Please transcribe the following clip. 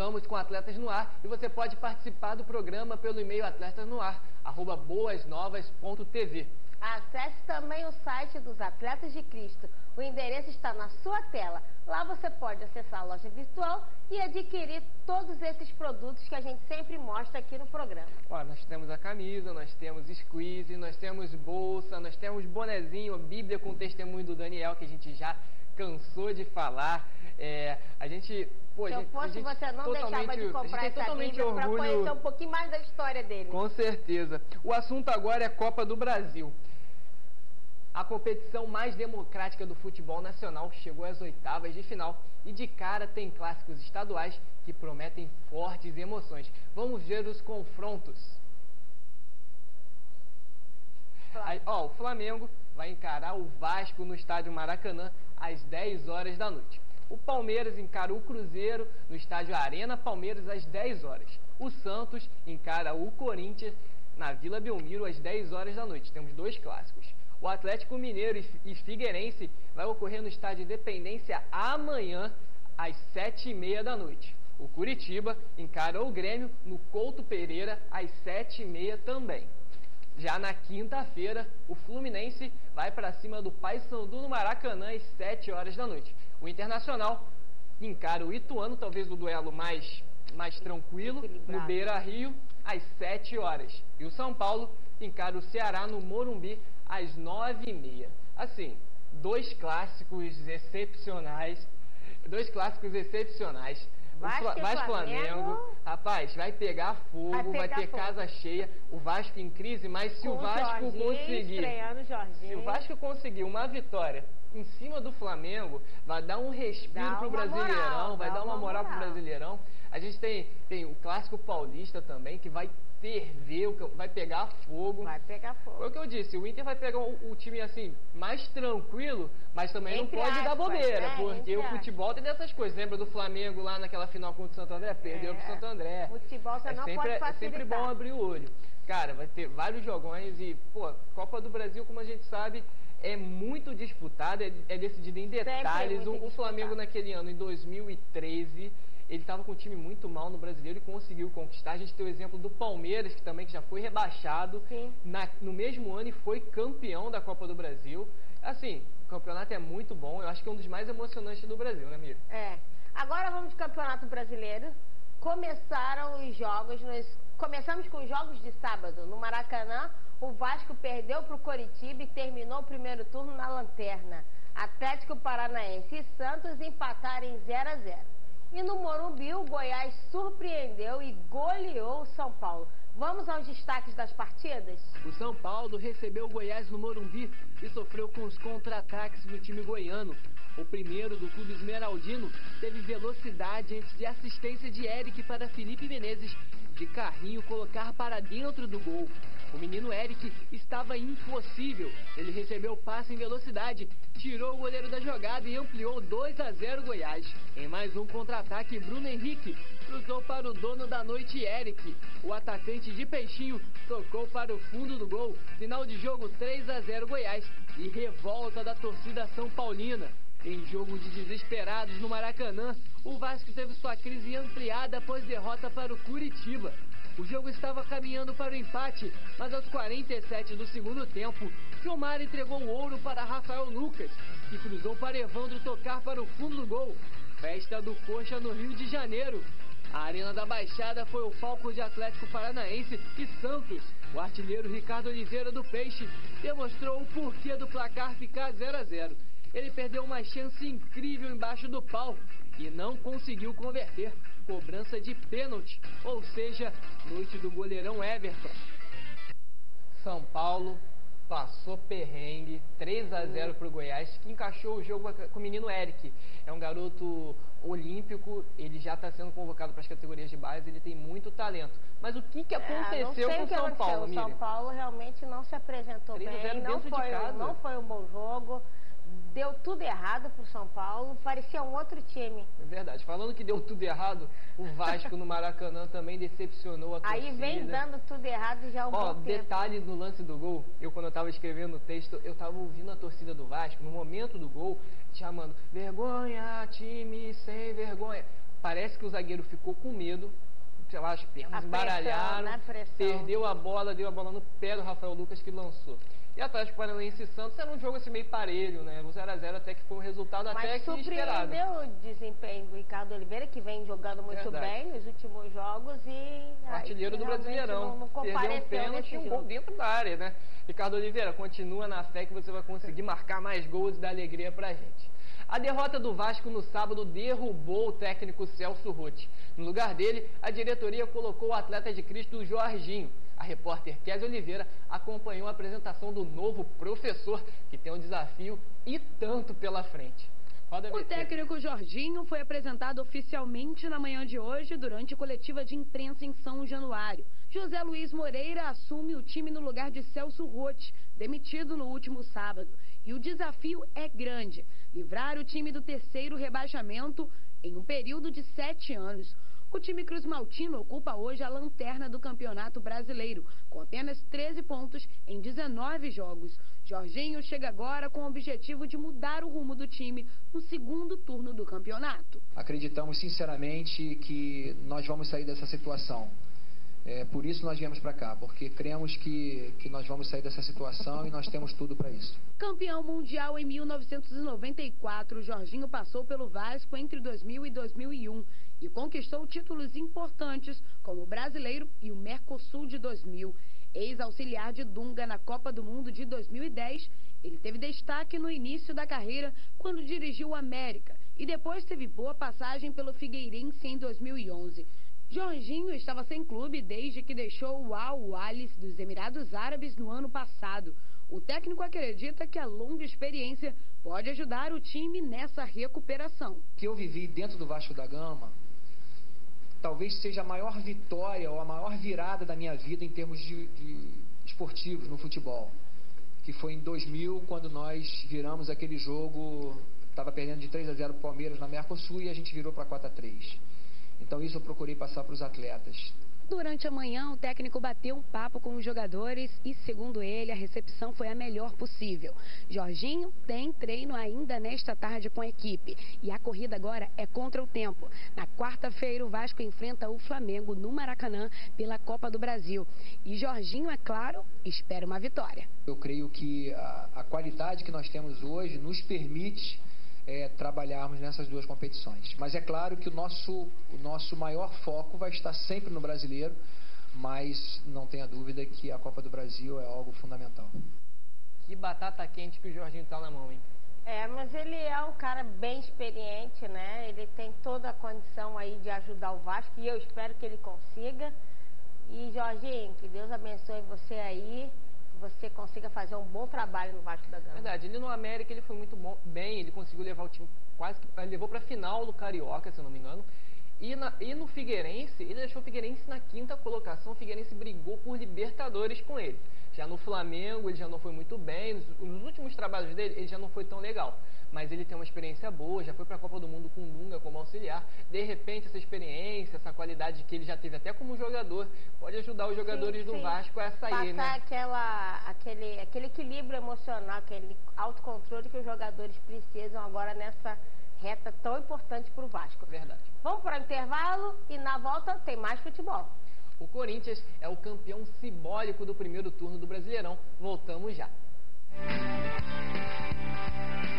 Estamos com Atletas no Ar e você pode participar do programa pelo e-mail atletasnoar@boasnovas.tv. Acesse também o site dos Atletas de Cristo. O endereço está na sua tela. Lá você pode acessar a loja virtual e adquirir todos esses produtos que a gente sempre mostra aqui no programa. Ó, nós temos a camisa, nós temos squeeze, nós temos bolsa, nós temos bonezinho, Bíblia com o testemunho do Daniel, que a gente já cansou de falar. A gente... Pô, Se eu fosse você, não deixava de comprar essa Bíblia para conhecer um pouquinho mais da história dele. Com certeza. O assunto agora é Copa do Brasil. A competição mais democrática do futebol nacional chegou às oitavas de final e de cara tem clássicos estaduais que prometem fortes emoções. Vamos ver os confrontos. O Flamengo vai encarar o Vasco no estádio Maracanã às 10 horas da noite. O Palmeiras encara o Cruzeiro no estádio Arena Palmeiras às 10 horas. O Santos encara o Corinthians na Vila Belmiro às 10 horas da noite. Temos dois clássicos. O Atlético Mineiro e Figueirense vai ocorrer no estádio Independência amanhã às 7h30 da noite. O Curitiba encara o Grêmio no Couto Pereira às 7h30 também. Já na quinta-feira, o Fluminense vai para cima do Paysandu no Maracanã às 7 horas da noite. O Internacional encara o Ituano, talvez o duelo mais tranquilo, no Beira-Rio, às 7 horas. E o São Paulo encara o Ceará no Morumbi às 9h30. Assim, dois clássicos excepcionais. Vasco Flamengo, rapaz, vai pegar fogo, vai ter casa cheia. O Vasco em crise, mas se o Vasco conseguir uma vitória em cima do Flamengo, vai dar um respiro pro Brasileirão, vai dar uma moral pro Brasileirão. A gente tem o clássico paulista também, que vai ferver, vai pegar fogo. Vai pegar fogo. Foi o que eu disse, o Inter vai pegar o time assim, mais tranquilo, mas também não pode dar bobeira, porque o futebol tem dessas coisas. Lembra do Flamengo lá naquela final contra o Santo André? Perdeu pro Santo André. Futebol você não pode facilitar. É sempre bom abrir o olho. Cara, vai ter vários jogões e, pô, Copa do Brasil, como a gente sabe, é muito disputada, é decidida em detalhes. O Flamengo naquele ano, em 2013... ele estava com um time muito mal no Brasileiro e conseguiu conquistar. A gente tem o exemplo do Palmeiras, que também já foi rebaixado no mesmo ano e foi campeão da Copa do Brasil. Assim, o campeonato é muito bom. Eu acho que é um dos mais emocionantes do Brasil, né, Miriam? Agora vamos de Campeonato Brasileiro. Começaram os jogos, começamos com os jogos de sábado. No Maracanã, o Vasco perdeu para o Coritiba e terminou o primeiro turno na lanterna. Atlético Paranaense e Santos empataram em 0-0. E no Morumbi, o Goiás surpreendeu e goleou o São Paulo. Vamos aos destaques das partidas? O São Paulo recebeu o Goiás no Morumbi e sofreu com os contra-ataques do time goiano. O primeiro, do clube esmeraldino, teve velocidade antes de assistência de Eric para Felipe Menezes de carrinho colocar para dentro do gol. O menino Eric estava impossível. Ele recebeu o passe em velocidade, tirou o goleiro da jogada e ampliou 2-0 Goiás. Em mais um contra-ataque, Bruno Henrique cruzou para o dono da noite, Eric. O atacante de Peixinho tocou para o fundo do gol. Final de jogo 3-0 Goiás e revolta da torcida São Paulina. Em jogo de desesperados no Maracanã, o Vasco teve sua crise ampliada após derrota para o Curitiba. O jogo estava caminhando para o empate, mas aos 47 do segundo tempo, Gilmar entregou o ouro para Rafael Lucas, que cruzou para Evandro tocar para o fundo do gol. Festa do Coxa no Rio de Janeiro. A Arena da Baixada foi o palco de Atlético Paranaense e Santos. O artilheiro Ricardo Oliveira do Peixe demonstrou o porquê do placar ficar 0-0. Ele perdeu uma chance incrível embaixo do pau e não conseguiu converter. Cobrança de pênalti, ou seja, noite do goleirão Everton. São Paulo passou perrengue, 3-0 para o Goiás, que encaixou o jogo com o menino Eric. É um garoto olímpico, ele já está sendo convocado para as categorias de base, ele tem muito talento. Mas o que aconteceu com o São Paulo, Miriam? O São Paulo realmente não se apresentou bem, não foi um bom jogo. Deu tudo errado pro São Paulo, parecia um outro time. É verdade. Falando que deu tudo errado, o Vasco no Maracanã também decepcionou a torcida. Aí vem dando tudo errado já há um bom tempo. Detalhe no lance do gol, quando eu estava escrevendo o texto, eu estava ouvindo a torcida do Vasco, no momento do gol, chamando, vergonha, time sem vergonha. Parece que o zagueiro ficou com medo, sei lá, as pernas embaralharam, perdeu a bola, deu a bola no pé do Rafael Lucas, que lançou. E Atlético Paranaense e Santos era um jogo assim meio parelho, né? Um 0 a 0 até que foi um resultado até que esperado. Mas surpreendeu o desempenho do Ricardo Oliveira, que vem jogando muito bem nos últimos jogos e... O artilheiro do Brasileirão. Não perdeu um pênalti e um gol dentro da área, né? Ricardo Oliveira, continua na fé que você vai conseguir marcar mais gols e dar alegria pra gente. A derrota do Vasco no sábado derrubou o técnico Celso Roth. No lugar dele, a diretoria colocou o atleta de Cristo Jorginho. A repórter Kézia Oliveira acompanhou a apresentação do novo professor, que tem um desafio e tanto pela frente. O técnico Jorginho foi apresentado oficialmente na manhã de hoje durante coletiva de imprensa em São Januário. José Luiz Moreira assume o time no lugar de Celso Roth, demitido no último sábado. E o desafio é grande, livrar o time do terceiro rebaixamento em um período de 7 anos. O time cruzmaltino ocupa hoje a lanterna do Campeonato Brasileiro, com apenas 13 pontos em 19 jogos. Jorginho chega agora com o objetivo de mudar o rumo do time no segundo turno do campeonato. Acreditamos sinceramente que nós vamos sair dessa situação. Por isso nós viemos para cá, porque cremos que nós vamos sair dessa situação e nós temos tudo para isso. Campeão mundial em 1994, Jorginho passou pelo Vasco entre 2000 e 2001 e conquistou títulos importantes como o Brasileiro e o Mercosul de 2000. Ex-auxiliar de Dunga na Copa do Mundo de 2010, ele teve destaque no início da carreira quando dirigiu o América e depois teve boa passagem pelo Figueirense em 2011. Jorginho estava sem clube desde que deixou o Al-Ahly dos Emirados Árabes no ano passado. O técnico acredita que a longa experiência pode ajudar o time nessa recuperação. O que eu vivi dentro do Vasco da Gama talvez seja a maior vitória ou a maior virada da minha vida em termos de esportivos no futebol. Que foi em 2000, quando nós viramos aquele jogo, estava perdendo de 3 a 0 para o Palmeiras na Mercosul e a gente virou para 4 a 3. Então isso eu procurei passar para os atletas. Durante a manhã, o técnico bateu um papo com os jogadores e, segundo ele, a recepção foi a melhor possível. Jorginho tem treino ainda nesta tarde com a equipe e a corrida agora é contra o tempo. Na quarta-feira, o Vasco enfrenta o Flamengo no Maracanã pela Copa do Brasil. E Jorginho, é claro, espera uma vitória. Eu creio que a qualidade que nós temos hoje nos permite trabalharmos nessas duas competições. Mas é claro que o nosso maior foco vai estar sempre no Brasileiro, mas não tenha dúvida que a Copa do Brasil é algo fundamental. Que batata quente que o Jorginho tá na mão, hein? Mas ele é um cara bem experiente, né? Ele tem toda a condição aí de ajudar o Vasco e eu espero que ele consiga. E Jorginho, que Deus abençoe você aí. Você consiga fazer um bom trabalho no Vasco da Gama. Verdade, ele no América ele foi muito bem, ele conseguiu levar o time quase que levou para a final do Carioca, se eu não me engano. E no Figueirense, ele deixou o Figueirense na 5ª colocação, o Figueirense brigou por Libertadores com ele. Já no Flamengo ele já não foi muito bem, nos últimos trabalhos dele ele já não foi tão legal. Mas ele tem uma experiência boa, já foi para a Copa do Mundo com o Dunga como auxiliar. De repente essa experiência, essa qualidade que ele já teve até como jogador, pode ajudar os jogadores do Vasco a sair, passar aquele equilíbrio emocional, aquele autocontrole que os jogadores precisam agora nessa reta tão importante para o Vasco. Verdade. Vamos para o intervalo e na volta tem mais futebol. O Corinthians é o campeão simbólico do primeiro turno do Brasileirão. Voltamos já.